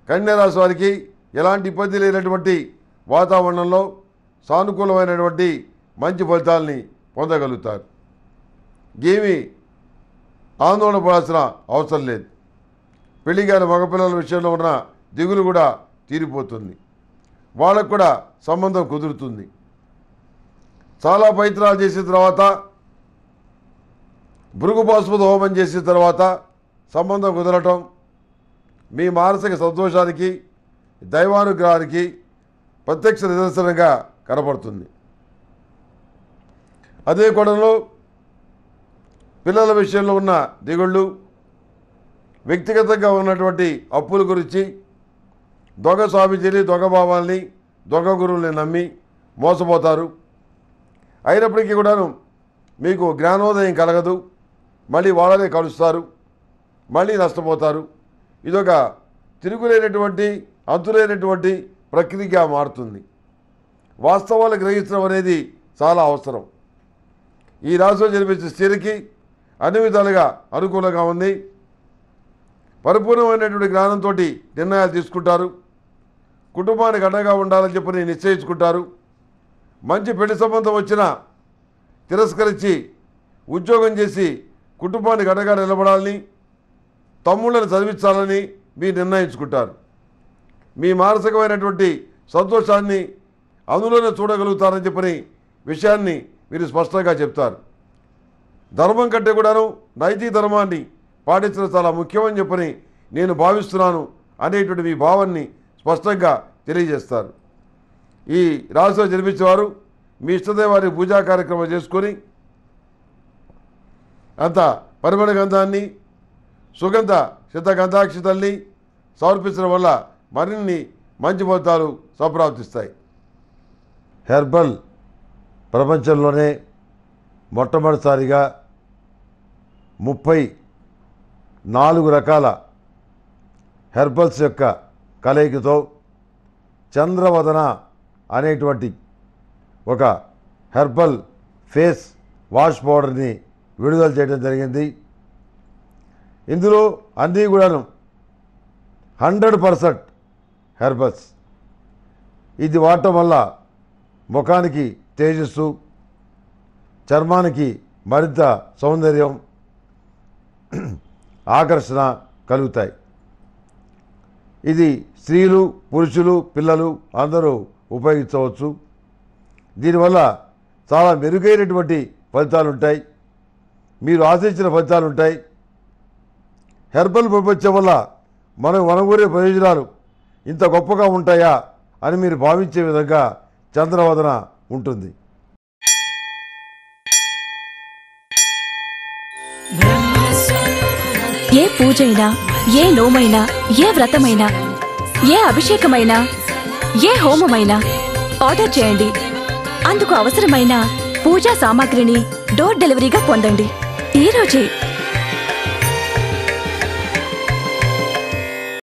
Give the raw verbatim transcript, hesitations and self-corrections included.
కన్యా రాశి వారికి ఎలాంటి ఇబ్బంది లేనటువంటి వాతావరణంలో సానుకూలమైనటువంటి మంచి ఫలితాలని పొందగలుగుతారు. ఏమీ ఆందోళన పడాల్సిన అవసరం లేదు. పెళ్లి కాని మగపిల్లల విషయంలో ఉన్న దిగులు కూడా తీరిపోతుంది. వాళ్ళకు కూడా సంబంధం కుదురుతుంది. చాలా ప్రయత్నాలు చేసిన తర్వాత, భృగుపాశుపత హోమం చేసిన తర్వాత సంబంధం కుదరటం మీ మానసిక సంతోషానికి, దైవానుగ్రహానికి ప్రత్యక్ష నిదర్శనంగా కనపడుతుంది. అదే కోణంలో పిల్లల విషయంలో ఉన్న దిగుళ్ళు, వ్యక్తిగతంగా ఉన్నటువంటి అప్పుల గురించి, దొంగ స్వామీజీని, దొంగ భావాల్ని, దొంగ గురువుల్ని నమ్మి మోసపోతారు. అయినప్పటికీ కూడాను మీకు జ్ఞానోదయం కలగదు. మళ్ళీ వాళ్ళనే కలుస్తారు, మళ్ళీ నష్టపోతారు. ఇదొక తిరుగులేనటువంటి, అంతులేనటువంటి ప్రక్రియగా మారుతుంది. వాస్తవాలు గ్రహించడం అనేది చాలా అవసరం. ఈ రాశిలో జన్మించిన స్త్రీకి అన్ని విధాలుగా అనుకూలంగా ఉంది. పరిపూర్ణమైనటువంటి జ్ఞానంతో నిర్ణయాలు తీసుకుంటారు. కుటుంబానికి అండగా ఉండాలని చెప్పి నిశ్చయించుకుంటారు. మంచి పెళ్లి సంబంధం వచ్చినా తిరస్కరించి ఉద్యోగం చేసి కుటుంబానికి అండగా నిలబడాలని, తమ్ముళ్ళని చదివించాలని మీరు నిర్ణయించుకుంటారు. మీ మానసికమైనటువంటి సంతోషాన్ని అందులోనే చూడగలుగుతారని చెప్పని విషయాన్ని మీరు స్పష్టంగా చెప్తారు. ధర్మం కంటే కూడాను నైతిక ధర్మాన్ని పాటించడం చాలా ముఖ్యమని చెప్పని నేను భావిస్తున్నాను అనేటువంటి మీ భావాన్ని స్పష్టంగా తెలియజేస్తారు. ఈ రాశిలో జన్మించేవారు మీ ఇష్టదేవారి పూజా కార్యక్రమం చేసుకొని అంత పరిమళ గంధాన్ని, సుగంధ సిద్ధగంధాక్షితల్ని సమర్పించడం వల్ల మరిన్ని మంచి ఫలితాలు సంప్రాప్తిస్తాయి. హెర్బల్ ప్రపంచంలోనే మొట్టమొదటిసారిగా ముప్పై నాలుగు రకాల హెర్బల్స్ యొక్క కలయికతో చంద్రవదన అనేటువంటి ఒక హెర్బల్ ఫేస్ వాష్ పౌడర్ని విడుదల చేయడం జరిగింది. ఇందులో అన్నీ కూడాను హండ్రెడ్ పర్సెంట్ హెర్బల్స్. ఇది వాడటం వల్ల ముఖానికి తేజస్సు, చర్మానికి మరింత సౌందర్యం, ఆకర్షణ కలుగుతాయి. ఇది స్త్రీలు, పురుషులు, పిల్లలు అందరూ ఉపయోగించవచ్చు. దీనివల్ల చాలా మెరుగైనటువంటి ఫలితాలు ఉంటాయి. మీరు ఆశించిన ఫలితాలు ఉంటాయి. హెర్బల్ ప్రపంచం వల్ల మనం వనగూరే ప్రయోజనాలు ఇంత గొప్పగా ఉంటాయా అని మీరు భావించే విధంగా చంద్రవదన ఉంటుంది. ఏ పూజైనా, ఏ నోమైనా, ఏ వ్రతమైనా, ఏ అభిషేకమైనా, ఏ హోమమైనా ఆర్డర్ చేయండి. అందుకు అవసరమైన పూజా సామాగ్రిని డోర్ డెలివరీగా పొందండి ఈ రోజే.